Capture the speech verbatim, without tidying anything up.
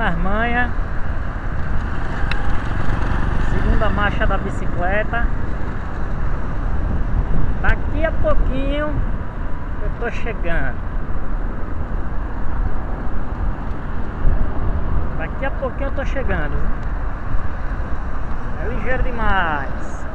as manhas. Segunda marcha da bicicleta. Daqui a pouquinho eu tô chegando. Daqui a pouquinho eu tô chegando. É ligeiro demais.